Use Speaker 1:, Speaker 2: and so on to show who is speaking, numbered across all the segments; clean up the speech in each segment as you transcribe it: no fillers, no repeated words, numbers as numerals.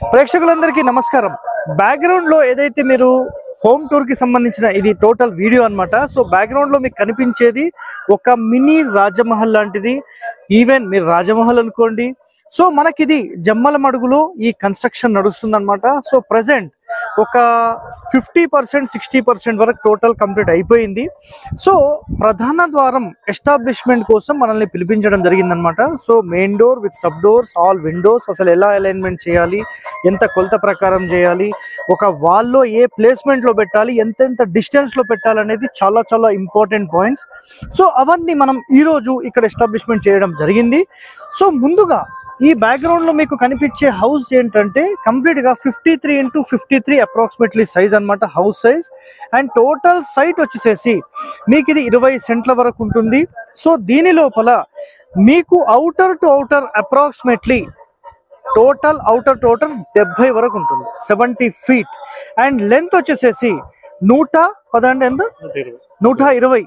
Speaker 1: ప్రేక్షకులందరికీ నమస్కారం. బ్యాక్గ్రౌండ్ లో ఏదైతే మీరు హోమ్ టూర్ కి సంబంధించిన ఇది టోటల్ వీడియో అన్నమాట. సో బ్యాక్గ్రౌండ్ లో మీకు కనిపించేది ఒక మినీ రాజమహల్ లాంటిది. ఈవెన్ మీరు రాజమహల్ అనుకోండి. సో మనకిది జమ్మలమడుగులో ఈ కన్స్ట్రక్షన్ నడుస్తుంది అన్నమాట. సో ప్రెసెంట్ ఒక 50% 60% వరకు టోటల్ కంప్లీట్ అయిపోయింది. సో ప్రధాన ద్వారం ఎస్టాబ్లిష్మెంట్ కోసం మనల్ని పిలిపించడం జరిగిందనమాట. So main door with sub doors, all windows, అసలు ఎలా అలైన్మెంట్ చేయాలి, ఎంత కొలత ప్రకారం చేయాలి, ఒక వాల్లో ఏ ప్లేస్మెంట్ లో పెట్టాలి, ఎంతెంత డిస్టెన్స్ లో పెట్టాలనేది చాలా చాలా ఇంపార్టెంట్ పాయింట్స్. సో అవన్నీ మనం ఈ రోజు ఇక్కడ ఎస్టాబ్లిష్మెంట్ చేయడం జరిగింది. సో ముందుగా ఈ బ్యాక్గ్రౌండ్ లో మీకు కనిపించే హౌస్ ఏంటంటే కంప్లీట్ గా 53x53 అప్రాక్సిమేట్లీ సైజ్ అన్నమాట, house size. And total site వచ్చేసేసి మీకు ఇది 20 సెంట్ల వరకు ఉంటుంది. సో దీని లోపల మీకు outer to outer approximately total outer to outer 70 వరకు ఉంటుంది, 70 ఫీట్. అండ్ లెంత్ వచ్చేసేసి 110 ఎంత 120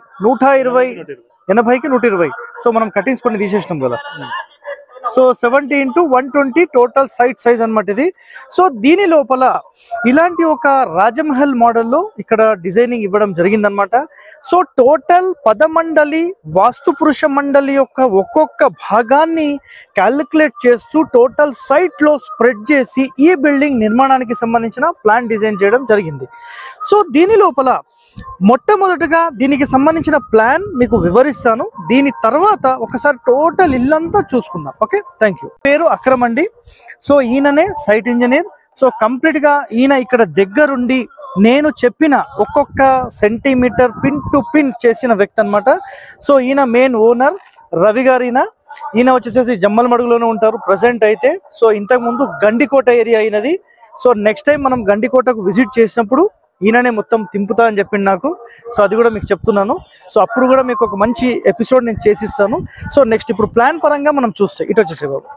Speaker 1: 80కి 120. సో మనం కటింగ్స్ కొన్ని తీసేసినాం కదా. So 70 x 120 total site size అన్నమాట ఇది. సో దీని లోపల ఇలాంటి ఒక రాజమహల్ మోడల్లో ఇక్కడ డిజైనింగ్ ఇవ్వడం జరిగిందనమాట. సో టోటల్ పదమండలి వాస్తు పురుష మండలి యొక్క ఒక్కొక్క భాగాన్ని క్యాలిక్యులేట్ చేస్తూ టోటల్ సైట్ లో స్ప్రెడ్ చేసి ఈ బిల్డింగ్ నిర్మాణానికి సంబంధించిన ప్లాన్ డిజైన్ చేయడం జరిగింది. సో దీని లోపల మొట్టమొదటిగా దీనికి సంబంధించిన ప్లాన్ మీకు వివరిస్తాను. దీని తర్వాత ఒకసారి టోటల్ ఇల్లంతా చూసుకుందాం. Okay, thank you. పేరు అక్రమ్ అండి. సో ఈయననే సైట్ ఇంజనీర్. సో కంప్లీట్ గా ఈయన ఇక్కడ దగ్గరుండి నేను చెప్పిన ఒక్కొక్క సెంటీమీటర్ పిన్ టు పిన్ చేసిన వ్యక్తి అనమాట. సో ఈయన మెయిన్ ఓనర్ రవి గారు. ఈయన వచ్చేసి జమ్మలమడుగులోనే ఉంటారు ప్రెసెంట్ అయితే. సో ఇంతకు ముందు గండికోట ఏరియా అయినది. సో నెక్స్ట్ టైం మనం గండికోటకు విజిట్ చేసినప్పుడు ఈయననే మొత్తం తింపుతా అని చెప్పింది నాకు. సో అది కూడా మీకు చెప్తున్నాను. సో అప్పుడు కూడా మీకు ఒక మంచి ఎపిసోడ్ నేను చేసిస్తాను. సో నెక్స్ట్ ఇప్పుడు ప్లాన్ పరంగా మనం చూస్తే ఇటు వచ్చేసే బాబు.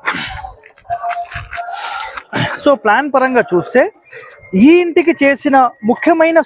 Speaker 1: సో ప్లాన్ పరంగా చూస్తే ఈ ఇంటికి చేసిన ముఖ్యమైన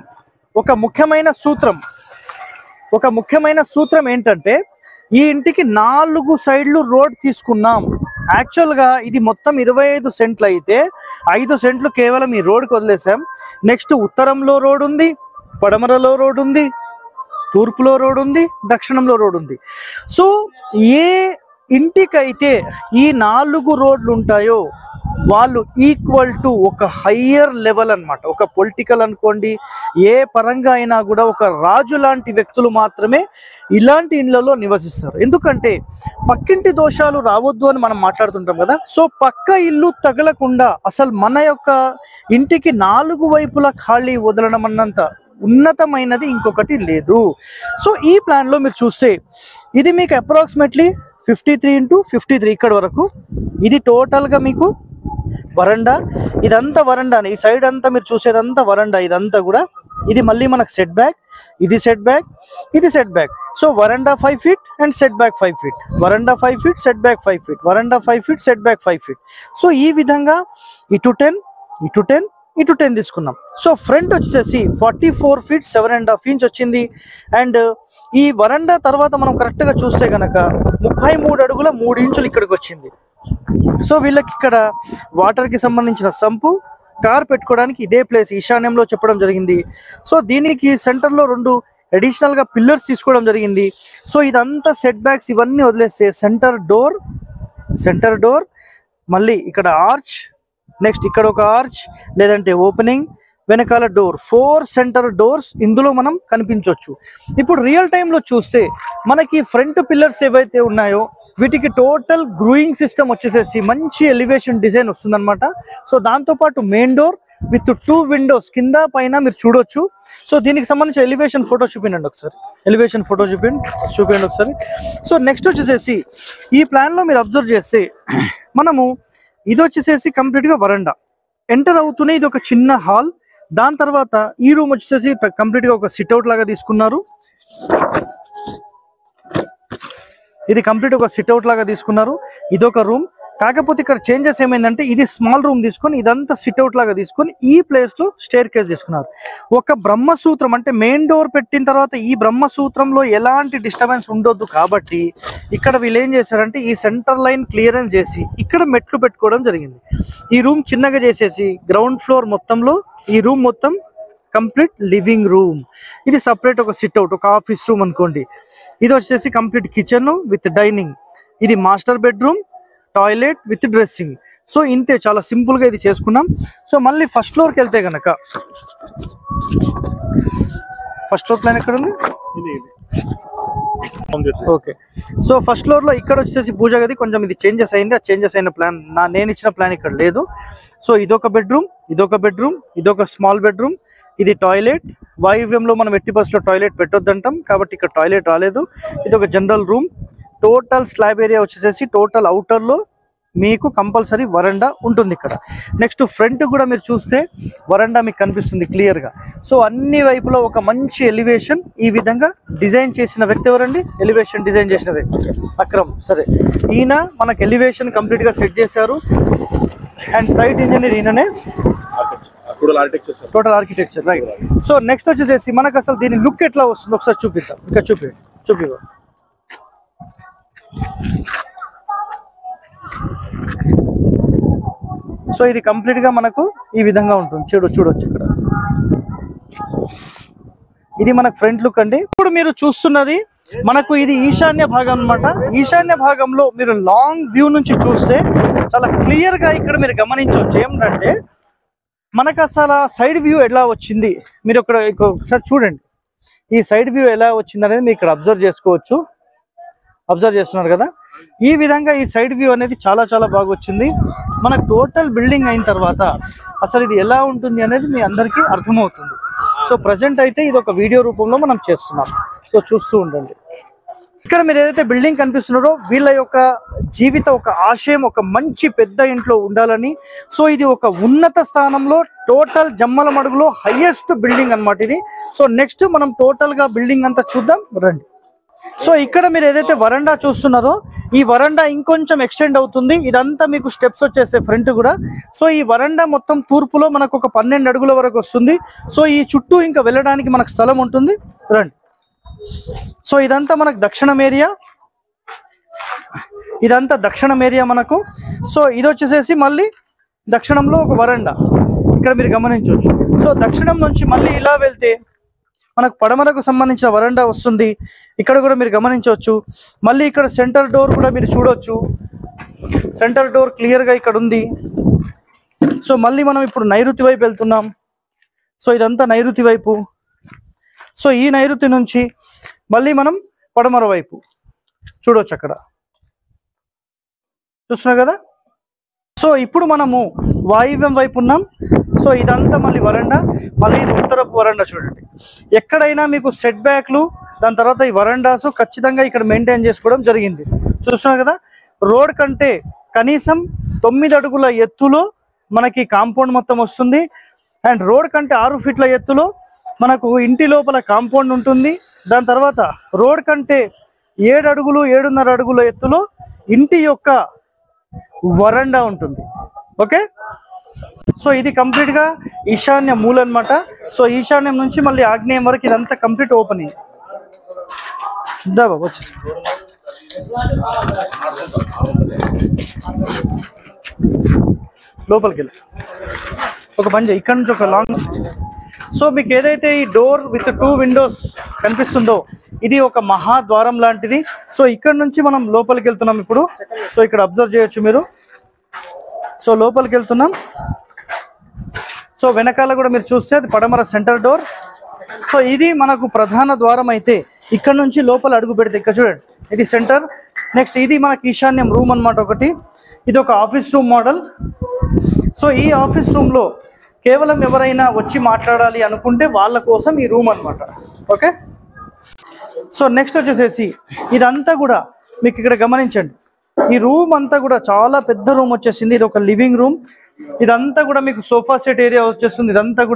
Speaker 1: సూత్రం ఏంటంటే ఈ ఇంటికి 4 సైడ్లు రోడ్ తీసుకున్నాం. యాక్చువల్ గా ఇది మొత్తం 25 సెంట్లు అయితే 5 సెంట్లు కేవలం ఈ రోడ్కి వదిలేసాం. నెక్స్ట్ ఉత్తరంలో రోడ్ ఉంది, పడమరలో రోడ్ ఉంది, తూర్పులో రోడ్ ఉంది, దక్షిణంలో రోడ్ ఉంది. సో ఏ ఇంటికైతే ఈ 4 రోడ్లు ఉంటాయో వాళ్ళు ఈక్వల్ టు ఒక హయ్యర్ లెవెల్ అన్నమాట. ఒక పొలిటికల్ అనుకోండి, ఏ పరంగా అయినా కూడా ఒక రాజు లాంటి వ్యక్తులు మాత్రమే ఇలాంటి ఇళ్లలో నివసిస్తారు. ఎందుకంటే పక్కింటి దోషాలు రావద్దు అని మనం మాట్లాడుతుంటాం కదా. సో పక్క ఇల్లు తగలకుండా అసలు మన యొక్క ఇంటికి 4 వైపులా ఖాళీ వదలడం అన్నంత ఉన్నతమైనది ఇంకొకటి లేదు. సో ఈ ప్లాన్ లో మీరు చూస్తే ఇది మీకు అప్రాక్సిమేట్లీ 53x53 ఇక్కడ వరకు. ఇది టోటల్ గా మీకు వరండా. ఇదంతా వరండానే, ఈ సైడ్ అంతా మీరు చూసేదంతా వరండా. ఇదంతా కూడా ఇది మళ్ళీ మనకు సెట్ బ్యాక్, ఇది సెట్ బ్యాక్, ఇది సెట్ బ్యాక్. సో వరండా 5 feet and set back 5 feet, వరండా 5 ఫీట్ సెట్ బ్యాక్ 5 ఫీట్, వరండా 5 feet set back 5 feet. So ఈ విధంగా ఇటు 10 తీసుకున్నాం. సో ఫ్రంట్ వచ్చేసి 44 ఫీట్ 7.5 ఇంచ్ వచ్చింది. అండ్ ఈ వరండా తర్వాత మనం కరెక్ట్ గా చూస్తే కనుక 33 అడుగుల 3 ఇంచులు ఇక్కడికి వచ్చింది. సో వీళ్ళకి ఇక్కడ వాటర్ కి సంబంధించిన సంపు, కార్ పెట్టుకోవడానికి ఇదే ప్లేస్ ఈశాన్యంలో చెప్పడం జరిగింది. సో దీనికి సెంటర్ లో 2 అడిషనల్ గా పిల్లర్స్ తీసుకోవడం జరిగింది. సో ఇదంతా సెట్ బ్యాక్స్ ఇవన్నీ వదిలేస్తే సెంటర్ డోర్, మళ్ళీ ఇక్కడ ఆర్చ్, నెక్స్ట్ ఇక్కడ ఒక ఆర్చ్ లేదంటే ఓపెనింగ్, వెనకాల డోర్, 4 సెంటర్ డోర్స్ ఇందులో మనం కనిపించవచ్చు. ఇప్పుడు రియల్ టైంలో చూస్తే మనకి ఫ్రంట్ పిల్లర్స్ ఏవైతే ఉన్నాయో వీటికి టోటల్ గ్రూయింగ్ సిస్టమ్ వచ్చేసేసి మంచి ఎలివేషన్ డిజైన్ వస్తుందన్నమాట. సో దాంతోపాటు మెయిన్ డోర్ విత్ 2 విండోస్ కింద పైన మీరు చూడొచ్చు. సో దీనికి సంబంధించిన ఎలివేషన్ ఫోటో చూపించండి ఒకసారి. చూపించండి ఒకసారి. సో నెక్స్ట్ వచ్చేసేసి ఈ ప్లాన్ లో మీరు అబ్జర్వ్ చేస్తే మనము ఇది వచ్చేసేసి కంప్లీట్ గా వరండా. ఎంటర్ అవుతూనే ఇది ఒక చిన్న హాల్. దాని తర్వాత ఈ రూమ్ వచ్చేసి కంప్లీట్ గా ఒక సిట్అవుట్ లాగా తీసుకున్నారు. ఇది కంప్లీట్ ఒక సిట్అవుట్ లాగా తీసుకున్నారు. ఇదొక రూమ్. కాకపోతే ఇక్కడ చేంజెస్ ఏమైందంటే ఇది స్మాల్ రూమ్ తీసుకొని ఇదంతా సిట్అవుట్ లాగా తీసుకొని ఈ ప్లేస్ లో స్టేర్ కేస్ తీసుకున్నారు. ఒక బ్రహ్మసూత్రం అంటే మెయిన్ డోర్ పెట్టిన తర్వాత ఈ బ్రహ్మసూత్రంలో ఎలాంటి డిస్టర్బెన్స్ ఉండొద్దు కాబట్టి ఇక్కడ వీళ్ళు ఏం చేశారంటే ఈ సెంటర్ లైన్ క్లియరెన్స్ చేసి ఇక్కడ మెట్లు పెట్టుకోవడం జరిగింది. ఈ రూమ్ చిన్నగా చేసేసి గ్రౌండ్ ఫ్లోర్ మొత్తంలో ఈ రూమ్ మొత్తం కంప్లీట్ లివింగ్ రూమ్. ఇది సపరేట్ ఒక సిట్అవుట్, ఒక ఆఫీస్ రూమ్ అనుకోండి. ఇది వచ్చేసి కంప్లీట్ కిచెన్ విత్ డైనింగ్. ఇది master bedroom, toilet with dressing. So ఇంతే, చాలా సింపుల్ గా ఇది చేసుకున్నాం. సో మళ్ళీ ఫస్ట్ ఫ్లోర్ కి వెళ్తే కనుక ఫస్ట్ ఫ్లోర్ ప్లాన్ ఎక్కడ ఉంది? ఓకే, సో ఫస్ట్ ఫ్లోర్ లో ఇక్కడ వచ్చేసి పూజ గది కొంచెం ఇది చేంజెస్ అయింది. ఆ చేంజెస్ అయిన ప్లాన్ నేను ఇచ్చిన ప్లాన్ ఇక్కడ లేదు. సో ఇదొక బెడ్రూమ్, ఇదొక బెడ్రూమ్, ఇదొక స్మాల్ బెడ్రూమ్, ఇది టాయిలెట్. వాయువ్యంలో మనం ఎట్టి బస్సులో టాయిలెట్ పెట్టొద్దంటాం కాబట్టి ఇక్కడ టాయిలెట్ రాలేదు. ఇది ఒక general room. Total slab area వచ్చేసేసి టోటల్ అవుటర్ లో మీకు కంపల్సరీ వరండా ఉంటుంది ఇక్కడ. నెక్స్ట్ ఫ్రంట్ కూడా మీరు చూస్తే వరండా మీకు కనిపిస్తుంది క్లియర్ గా. సో అన్ని వైపులో ఒక మంచి ఎలివేషన్ ఈ విధంగా డిజైన్ చేసిన వ్యక్తి ఎవరండి? ఎలివేషన్ డిజైన్ చేసిన వ్యక్తి అక్రమ్. సరే, ఈయన మనకు ఎలివేషన్ కంప్లీట్ గా సెట్ చేశారు. అండ్ సైట్ ఇంజనీర్ ఈయననే, total architecture, right. So next వచ్చేసేసి మనకు అసలు దీని లుక్ ఎట్లా వస్తుంది ఒకసారి చూపిస్తాం. ఇంకా చూపి సో ఇది కంప్లీట్ గా మనకు ఈ విధంగా ఉంటుంది. చూడొచ్చు ఇక్కడ. ఇది మనకు ఫ్రంట్ లుక్ అండి. ఇప్పుడు మీరు చూస్తున్నది మనకు ఇది ఈశాన్య భాగం అన్నమాట. ఈశాన్య భాగంలో మీరు లాంగ్ వ్యూ నుంచి చూస్తే చాలా క్లియర్ గా ఇక్కడ మీరు గమనించవచ్చు ఏమిటంటే మనకు అసలు సైడ్ వ్యూ ఎలా వచ్చింది మీరు ఒకసారి చూడండి. ఈ సైడ్ వ్యూ ఎలా వచ్చింది అనేది మీరు ఇక్కడ అబ్జర్వ్ చేసుకోవచ్చు. అబ్జర్వ్ చేస్తున్నారు కదా, ఈ విధంగా ఈ సైడ్ వ్యూ అనేది చాలా చాలా బాగా వచ్చింది. మనకు టోటల్ బిల్డింగ్ అయిన తర్వాత అసలు ఇది ఎలా ఉంటుంది అనేది మీ అందరికీ అర్థమవుతుంది. సో ప్రజెంట్ అయితే ఇది ఒక వీడియో రూపంలో మనం చేస్తున్నాం. సో చూస్తూ ఉండండి. ఇక్కడ మీరు ఏదైతే బిల్డింగ్ కనిపిస్తున్నారో వీళ్ళ యొక్క జీవిత ఒక ఆశయం ఒక మంచి పెద్ద ఇంట్లో ఉండాలని. సో ఇది ఒక ఉన్నత స్థానంలో టోటల్ జమ్మల మడుగులో హైయెస్ట్ బిల్డింగ్ అన్నమాట ఇది. సో నెక్స్ట్ మనం టోటల్ గా బిల్డింగ్ అంతా చూద్దాం రండి. సో ఇక్కడ మీరు ఏదైతే వరండా చూస్తున్నారో ఈ వరండా ఇంకొంచెం ఎక్స్టెండ్ అవుతుంది. ఇదంతా మీకు స్టెప్స్ వచ్చేస్తే ఫ్రంట్ కూడా. సో ఈ వరండా మొత్తం తూర్పులో మనకు ఒక 12 అడుగుల వరకు వస్తుంది. సో ఈ చుట్టూ ఇంకా వెళ్ళడానికి మనకు స్థలం ఉంటుంది. రండి. సో ఇదంతా మనకు దక్షిణం ఏరియా, ఇదంతా దక్షిణం ఏరియా మనకు. సో ఇది వచ్చేసేసి మళ్ళీ దక్షిణంలో ఒక వరండా ఇక్కడ మీరు గమనించవచ్చు. సో దక్షిణం నుంచి మళ్ళీ ఇలా వెళ్తే మనకు పడమరకు సంబంధించిన వరండా వస్తుంది. ఇక్కడ కూడా మీరు గమనించవచ్చు. మళ్ళీ ఇక్కడ సెంటర్ డోర్ కూడా మీరు చూడొచ్చు. సెంటర్ డోర్ క్లియర్గా ఇక్కడ ఉంది. సో మళ్ళీ మనం ఇప్పుడు నైరుతి వైపు వెళ్తున్నాం. సో ఇదంతా నైరుతి వైపు. సో ఈ నైరుతి నుంచి మళ్ళీ మనం పడమర వైపు చూడవచ్చు. అక్కడ చూస్తున్నారు కదా. సో ఇప్పుడు మనము వాయువ్యం వైపు ఉన్నాం. సో ఇదంతా మళ్ళీ వరండా, మళ్ళీ ఇది ఉత్తరపు వరండా. చూడండి, ఎక్కడైనా మీకు సెట్ బ్యాక్లు దాని తర్వాత ఈ వరండాస్ ఖచ్చితంగా ఇక్కడ మెయింటైన్ చేసుకోవడం జరిగింది. చూస్తున్నారు కదా, రోడ్ కంటే కనీసం 9 అడుగుల ఎత్తులో మనకి కాంపౌండ్ మొత్తం వస్తుంది. అండ్ రోడ్ కంటే 6 ఫీట్ల ఎత్తులో మనకు ఇంటి లోపల కాంపౌండ్ ఉంటుంది. దాని తర్వాత రోడ్ కంటే 7 అడుగులు 7.5 అడుగుల ఎత్తులో ఇంటి యొక్క వరండా ఉంటుంది. ఓకే, సో ఇది కంప్లీట్ గా ఈశాన్య మూల అన్నమాట. సో ఈశాన్యం నుంచి మళ్ళీ ఆగ్నేయం వరకు ఇదంతా కంప్లీట్ ఓపెనింగ్. బాబు వచ్చేసి లోపలికి వెళ్ళి ఒక పని చేయి, ఇక్కడ నుంచి ఒక లాంగ్. సో మీకు ఏదైతే ఈ డోర్ విత్ 2 విండోస్ కనిపిస్తుందో ఇది ఒక మహాద్వారం లాంటిది. సో ఇక్కడ నుంచి మనం లోపలికి వెళ్తున్నాం ఇప్పుడు. సో ఇక్కడ అబ్జర్వ్ చేయొచ్చు మీరు. సో లోపలికి వెళ్తున్నాం. సో వెనకాల కూడా మీరు చూస్తే అది పడమర సెంటర్ డోర్. సో ఇది మనకు ప్రధాన ద్వారం అయితే ఇక్కడ నుంచి లోపల అడుగు పెడితే ఇక్కడ చూడండి ఇది సెంటర్. నెక్స్ట్ ఇది మనకి ఈశాన్యం రూమ్ అన్నమాట ఒకటి. ఇది ఒక ఆఫీస్ రూమ్ మోడల్. సో ఈ ఆఫీస్ రూమ్లో కేవలం ఎవరైనా వచ్చి మాట్లాడాలి అనుకుంటే వాళ్ళ కోసం ఈ రూమ్ అన్నమాట. ఓకే, సో నెక్స్ట్ వచ్చేసేసి ఇదంతా కూడా మీకు ఇక్కడ గమనించండి. ఈ రూమ్ అంతా కూడా చాలా పెద్ద రూమ్ వచ్చేసింది. ఇది ఒక లివింగ్ రూమ్. ఇదంతా కూడా మీకు సోఫా సెట్ ఏరియా వచ్చేస్తుంది.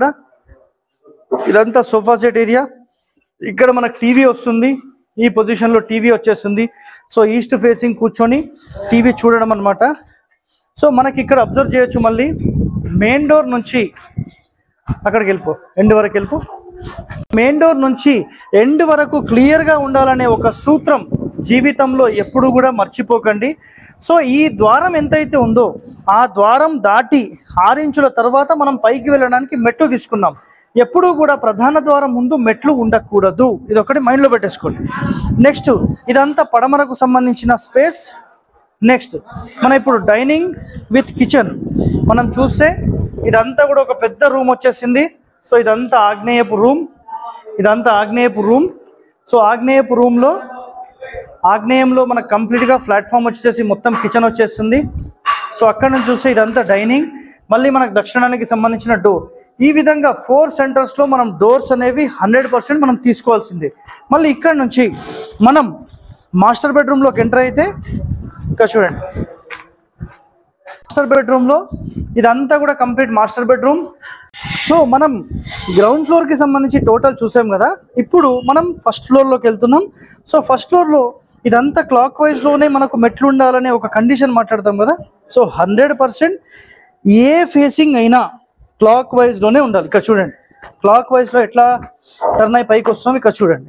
Speaker 1: ఇదంతా సోఫా సెట్ ఏరియా. ఇక్కడ మనకు టీవీ వస్తుంది. ఈ పొజిషన్లో టీవీ వచ్చేస్తుంది. సో ఈస్ట్ ఫేసింగ్ కూర్చొని టీవీ చూడడం అనమాట. సో మనకి ఇక్కడ అబ్జర్వ్ చేయొచ్చు, మళ్ళీ మెయిన్ డోర్ నుంచి అక్కడికి వెళ్ళిపో, ఎండ్ వరకు వెళ్ళిపో. మెయిన్ డోర్ నుంచి ఎండ్ వరకు క్లియర్గా ఉండాలనే ఒక సూత్రం జీవితంలో ఎప్పుడు కూడా మర్చిపోకండి. సో ఈ ద్వారం ఎంతైతే ఉందో ఆ ద్వారం దాటి 6 ఇంచుల తర్వాత మనం పైకి వెళ్ళడానికి మెట్లు తీసుకున్నాం. ఎప్పుడూ కూడా ప్రధాన ద్వారం ముందు మెట్లు ఉండకూడదు, ఇది ఒకటి మైండ్లో పెట్టేసుకోండి. నెక్స్ట్ ఇదంతా పడమరకు సంబంధించిన స్పేస్. నెక్స్ట్ మనం ఇప్పుడు డైనింగ్ విత్ కిచెన్ మనం చూస్తే ఇదంతా కూడా ఒక పెద్ద రూమ్ వచ్చేసింది. సో ఇదంతా ఆగ్నేయపు రూమ్, ఇదంతా ఆగ్నేయపు రూమ్. సో ఆగ్నేయపు రూమ్లో ఆగ్నేయంలో మనకు కంప్లీట్గా ప్లాట్ఫామ్ వచ్చేసి మొత్తం కిచెన్ వచ్చేస్తుంది. సో అక్కడ నుంచి చూస్తే ఇదంతా డైనింగ్, మళ్ళీ మనకు దక్షిణానికి సంబంధించిన డోర్. ఈ విధంగా 4 సెంటర్స్లో మనం డోర్స్ అనేవి 100% మనం తీసుకోవాల్సిందే. మళ్ళీ ఇక్కడ నుంచి మనం మాస్టర్ బెడ్రూమ్లోకి ఎంటర్ అయితే ఇక్కడ చూడండి, మాస్టర్ బెడ్రూమ్లో ఇదంతా కూడా కంప్లీట్ మాస్టర్ బెడ్రూమ్. సో మనం గ్రౌండ్ ఫ్లోర్కి సంబంధించి టోటల్ చూసాం కదా, ఇప్పుడు మనం ఫస్ట్ ఫ్లోర్లోకి వెళ్తున్నాం. సో ఫస్ట్ ఫ్లోర్లో ఇదంతా క్లాక్ వైజ్లోనే మనకు మెట్లు ఉండాలనే ఒక కండిషన్ మాట్లాడతాం కదా. సో 100% ఏ ఫేసింగ్ అయినా క్లాక్ వైజ్లోనే ఉండాలి. ఇక్కడ చూడండి, క్లాక్ వైజ్లో ఎట్లా టర్న్ అయి పైకి వస్తున్నాం, ఇక్కడ చూడండి.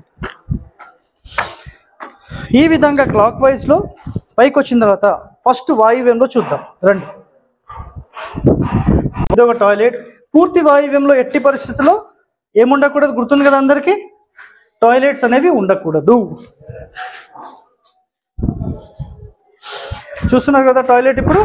Speaker 1: ఈ విధంగా క్లాక్ వైజ్లో పైకి వచ్చిన తర్వాత ఫస్ట్ వాయువ్యంలో చూద్దాం రండి. ఇదొక టాయిలెట్. పూర్తి వాయువ్యంలో ఎట్టి పరిస్థితుల్లో ఏముండకూడదు, గుర్తుంది కదా అందరికీ, టాయిలెట్స్ అనేవి ఉండకూడదు. చూస్తున్నారు కదా టాయిలెట్. ఇప్పుడు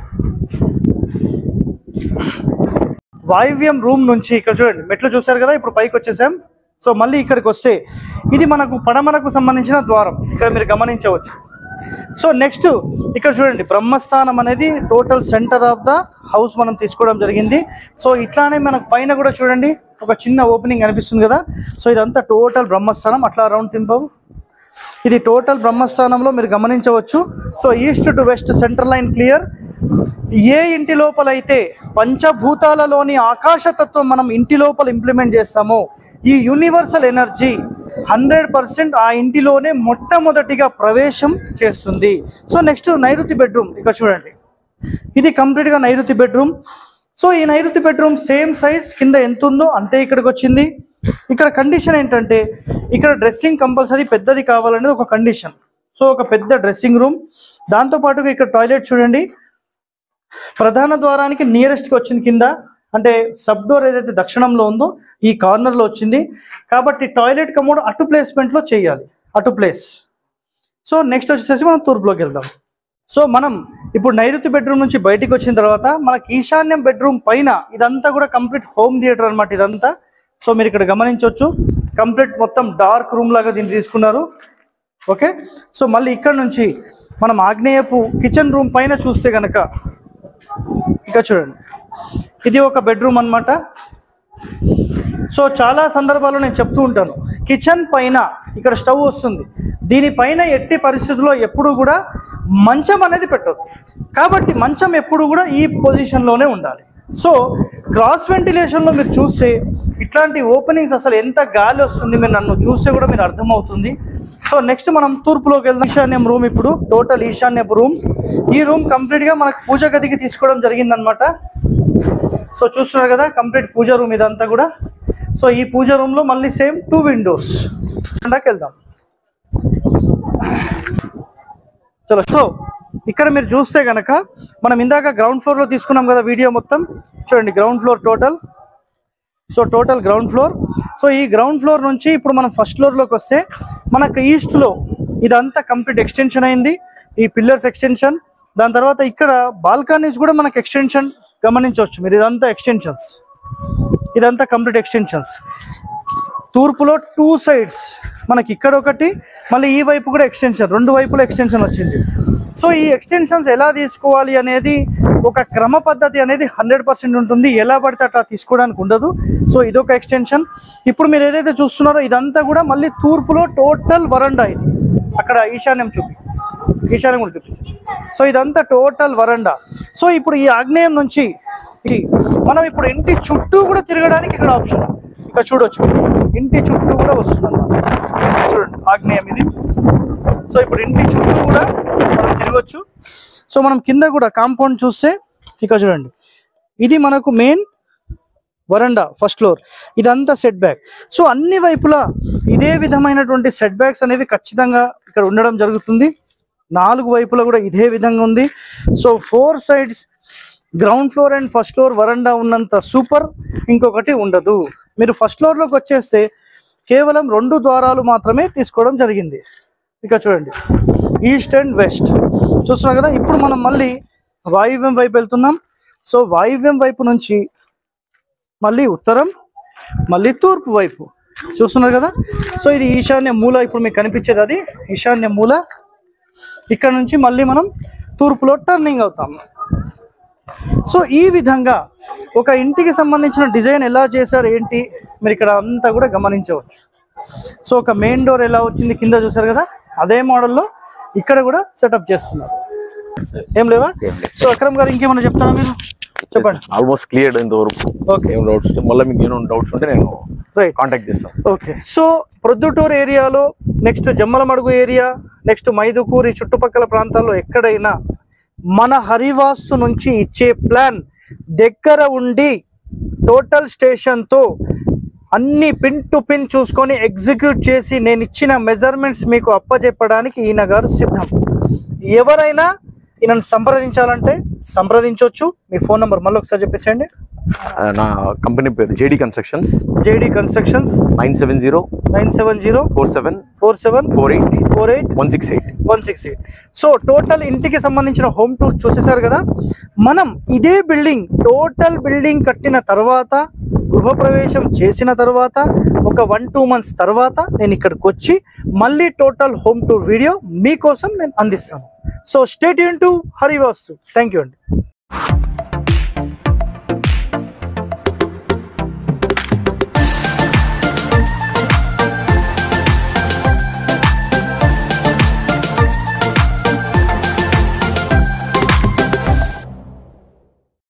Speaker 1: వాయువ్యం రూమ్ నుంచి ఇక్కడ చూడండి మెట్లు చూసారు కదా, ఇప్పుడు పైకి వచ్చేసాం. సో మళ్ళీ ఇక్కడికి వస్తే ఇది మనకు పడమరకు సంబంధించిన ద్వారం, ఇక్కడ మీరు గమనించవచ్చు. సో నెక్స్ట్ ఇక్కడ చూడండి, బ్రహ్మస్థానం అనేది total center of the house మనం తీసుకోవడం జరిగింది. సో ఇట్లానే మనకు పైన కూడా చూడండి ఒక చిన్న ఓపెనింగ్ అనిపిస్తుంది కదా. సో ఇదంతా టోటల్ బ్రహ్మస్థానం. అట్లా రౌండ్ తింపావు, ఇది టోటల్ బ్రహ్మస్థానంలో మీరు గమనించవచ్చు. So east to west center line clear. ఏ ఇంటి లోపలైతే పంచభూతాలలోని ఆకాశతత్వం మనం ఇంటి లోపల ఇంప్లిమెంట్ చేస్తామో ఈ యూనివర్సల్ ఎనర్జీ 100% ఆ ఇంటిలోనే మొట్టమొదటిగా ప్రవేశం చేస్తుంది. సో నెక్స్ట్ నైరుతి బెడ్రూమ్, ఇక్కడ చూడండి ఇది కంప్లీట్గా నైరుతి బెడ్రూమ్. సో ఈ నైరుతి బెడ్రూమ్ సేమ్ సైజ్, కింద ఎంత ఉందో అంతే ఇక్కడికి వచ్చింది. ఇక్కడ కండిషన్ ఏంటంటే ఇక్కడ డ్రెస్సింగ్ కంపల్సరీ పెద్దది కావాలనేది ఒక కండిషన్. సో ఒక పెద్ద డ్రెస్సింగ్ రూమ్, దాంతోపాటుగా ఇక్కడ టాయిలెట్ చూడండి ప్రధాన ద్వారానికి నియరెస్ట్గా వచ్చింది కింద, అంటే సబ్ డోర్ ఏదైతే దక్షిణంలో ఉందో ఈ కార్నర్లో వచ్చింది కాబట్టి టాయిలెట్ కమోడ్ అటు ప్లేస్మెంట్లో చేయాలి, అటు ప్లేస్. సో నెక్స్ట్ వచ్చేసి మనం తూర్పులోకి వెళ్దాం. సో మనం ఇప్పుడు నైరుతి బెడ్రూమ్ నుంచి బయటికి వచ్చిన తర్వాత మనకి ఈశాన్యం బెడ్రూమ్ పైన ఇదంతా కూడా కంప్లీట్ హోమ్ థియేటర్ అనమాట ఇదంతా. సో మీరు ఇక్కడ గమనించవచ్చు కంప్లీట్ మొత్తం డార్క్ రూమ్ లాగా దీన్ని తీసుకున్నారు. ఓకే, సో మళ్ళీ ఇక్కడ నుంచి మనం ఆగ్నేయపు కిచెన్ రూమ్ పైన చూస్తే కనుక ఇక్కడ చూడండి ఇది ఒక బెడ్రూమ్ అన్నమాట. సో చాలా సందర్భాల్లో నేను చెప్తూ ఉంటాను, కిచెన్ పైన ఇక్కడ స్టవ్ వస్తుంది, దీనిపైన ఎట్టి పరిస్థితుల్లో ఎప్పుడు కూడా మంచం అనేది పెట్టొద్దు. కాబట్టి మంచం ఎప్పుడు కూడా ఈ పొజిషన్లోనే ఉండాలి. సో క్రాస్ వెంటిలేషన్లో మీరు చూస్తే ఇట్లాంటి ఓపెనింగ్స్ అసలు ఎంత గాలి వస్తుంది, మీరు నన్ను చూస్తే కూడా మీరు అర్థమవుతుంది. సో నెక్స్ట్ మనం తూర్పులోకి వెళ్దాం. ఈశాన్యం రూమ్, ఇప్పుడు టోటల్ ఈశాన్యపు రూమ్. ఈ రూమ్ కంప్లీట్గా మనకు పూజ గదికి తీసుకోవడం జరిగిందనమాట. సో చూస్తున్నారు కదా కంప్లీట్ పూజ రూమ్ ఇదంతా కూడా. సో ఈ పూజ రూమ్లో మళ్ళీ సేమ్ 2 విండోస్. వెళ్దాం చలో. సో ఇక్కడ మీరు చూస్తే కనుక మనం ఇందాక గ్రౌండ్ ఫ్లోర్లో తీసుకున్నాం కదా వీడియో మొత్తం, చూడండి ground floor total. So total ground floor. So ఈ గ్రౌండ్ ఫ్లోర్ నుంచి ఇప్పుడు మనం ఫస్ట్ ఫ్లోర్లోకి వస్తే మనకు ఈస్ట్లో ఇదంతా కంప్లీట్ ఎక్స్టెన్షన్ అయింది, ఈ పిల్లర్స్ ఎక్స్టెన్షన్. దాని తర్వాత ఇక్కడ బాల్కనీస్ కూడా మనకు ఎక్స్టెన్షన్ గమనించవచ్చు మీరు, ఇదంతా ఎక్స్టెన్షన్స్, ఇదంతా కంప్లీట్ ఎక్స్టెన్షన్స్. తూర్పులో 2 సైడ్స్ మనకి ఇక్కడ ఒకటి, మళ్ళీ ఈ వైపు కూడా ఎక్స్టెన్షన్, 2 వైపులో ఎక్స్టెన్షన్ వచ్చింది. సో ఈ ఎక్స్టెన్షన్స్ ఎలా తీసుకోవాలి అనేది ఒక క్రమ పద్ధతి అనేది 100% ఉంటుంది, ఎలా పడితే అట్లా తీసుకోవడానికి ఉండదు. సో ఇదొక ఎక్స్టెన్షన్. ఇప్పుడు మీరు ఏదైతే చూస్తున్నారో ఇదంతా కూడా మళ్ళీ తూర్పులో టోటల్ వరండా. ఇది అక్కడ ఈశాన్యం ఈశాన్యం కూడా చూపించేసి. సో ఇదంతా టోటల్ వరండా. సో ఇప్పుడు ఈ ఆగ్నేయం నుంచి మనం ఇప్పుడు ఇంటి చుట్టూ కూడా తిరగడానికి ఇక్కడ ఆప్షన్, ఇక్కడ చూడవచ్చు ఇంటి చుట్టూ కూడా వస్తుంది అన్నమాట. చూడండి ఆగ్నేయం ఇది. సో ఇప్పుడు ఇంటి చుట్టూ కూడా మనం తిరగచ్చు. సో మనం కింద కూడా కాంపౌండ్ చూస్తే ఇక్కడ చూడండి, ఇది మనకు మెయిన్ వరండా ఫస్ట్ ఫ్లోర్, ఇదంతా సెట్ బ్యాక్. సో అన్ని వైపులా ఇదే విధమైనటువంటి సెట్ బ్యాక్స్ అనేవి ఖచ్చితంగా ఇక్కడ ఉండడం జరుగుతుంది. 4 వైపులా కూడా ఇదే విధంగా ఉంది. So 4 sides ground floor and first floor వరండా ఉన్నంత సూపర్ ఇంకొకటి ఉండదు. మీరు ఫస్ట్ ఫ్లోర్లోకి వచ్చేస్తే కేవలం 2 ద్వారాలు మాత్రమే తీసుకోవడం జరిగింది. ఇక చూడండి, ఈస్ట్ అండ్ వెస్ట్ చూస్తున్నాం కదా. ఇప్పుడు మనం మళ్ళీ వాయువ్యం వైపు వెళ్తున్నాం. సో వాయువ్యం వైపు నుంచి మళ్ళీ ఉత్తరం, మళ్ళీ తూర్పు వైపు చూస్తున్నారు కదా. సో ఇది ఈశాన్య మూల, ఇప్పుడు మీకు కనిపించేది అది ఈశాన్య మూల. ఇక్కడ నుంచి మళ్ళీ మనం తూర్పులో టర్నింగ్ అవుతాం. సో ఈ విధంగా ఒక ఇంటికి సంబంధించిన డిజైన్ ఎలా చేశారు ఏంటి మీరు ఇక్కడ అంతా కూడా గమనించవచ్చు. సో ఒక మెయిన్ డోర్ ఎలా వచ్చింది కింద చూసారు కదా, అదే మోడల్లో ఇక్కడ కూడా సెటప్ చేస్తున్నారు. ఏం లేవా? సో అక్రమ్ గారు ఇంకేమైనా చెప్తారా మీరు? చెప్పండి.
Speaker 2: ఆల్మోస్ట్ క్లియర్ ఇంతవరకు.
Speaker 1: ఓకే,
Speaker 2: ఏం డౌట్స్ మళ్ళీ మీకు ఏమైనా డౌట్స్ ఉంటే నేను కాంటాక్ట్ చేస్తాను.
Speaker 1: ఓకే. సో ప్రొద్దుటూరు ఏరియాలో, next Jammalamadugu area, next Mydukur, ఈ చుట్టుపక్కల ప్రాంతాల్లో ఎక్కడైనా మన హరివాస్తు నుంచి ఇచ్చే ప్లాన్ దగ్గర ఉండి టోటల్ స్టేషన్తో అన్ని పిన్ టు పిన్ చూసుకొని ఎగ్జిక్యూట్ చేసి నేను ఇచ్చిన మెజర్మెంట్స్ మీకు అప్పచెప్పడానికి ఈయన గారు సిద్ధం. ఎవరైనా ఈయనను సంప్రదించాలంటే సంప్రదించవచ్చు. మీ ఫోన్ నెంబర్ మళ్ళీ ఒకసారి చెప్పేసేయండి.
Speaker 2: నా కంపెనీ పేరు JD constructions.
Speaker 1: JD constructions
Speaker 2: 97047474848
Speaker 1: so total ఇంటికి సంబంధించిన హోమ్ టూర్ చూసేసారు కదా. మనం ఇదే బిల్డింగ్ టోటల్ బిల్డింగ్ కట్టిన తర్వాత, గృహప్రవేశం చేసిన తర్వాత ఒక 1-2 months తర్వాత నేను ఇక్కడికి వచ్చి మళ్ళీ టోటల్ హోమ్ టూర్ వీడియో మీకోసం నేను అందిస్తాను. So stay tune to Harivastu. Thank you అండి.